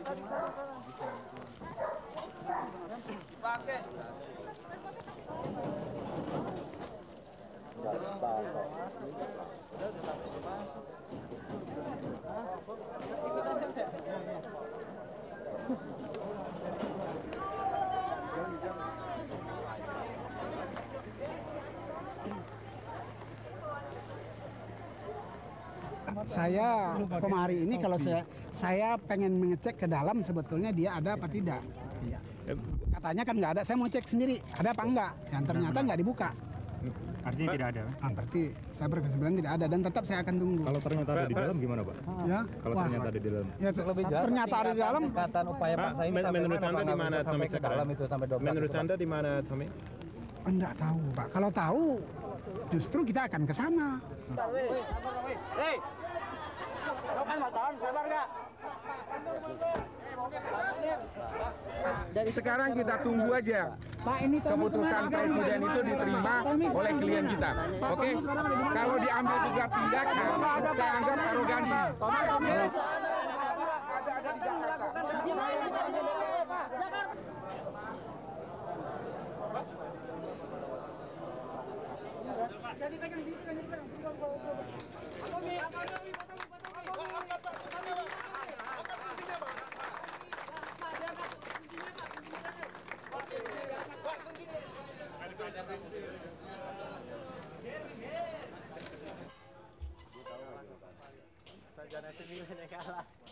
Dipakai. Saya kemari ini kalau saya pengen mengecek ke dalam sebetulnya dia ada apa tidak. Katanya kan nggak ada, saya mau cek sendiri ada apa enggak. Yang ternyata nggak dibuka. Artinya tidak ada. Berarti saya berkesimpulan tidak ada dan tetap saya akan tunggu. Kalau ternyata ada di dalam gimana, Pak? Ya. Kalau ternyata ada di dalam. Ya, ternyata ada di dalam. Tingkatan upaya paksa ini Menurut Anda di mana sampai sekarang? Itu sampai 12. Menurut Anda di mana, Tommy? Enggak tahu, Pak. Kalau tahu justru kita akan ke sana. Hei. Kapan makan? Sabar enggak? Sekarang kita tunggu aja keputusan presiden itu diterima oleh klien kita. Oke? Kalau diambil juga tindakan, saya anggap arogansi. Sarjana sivil kalah.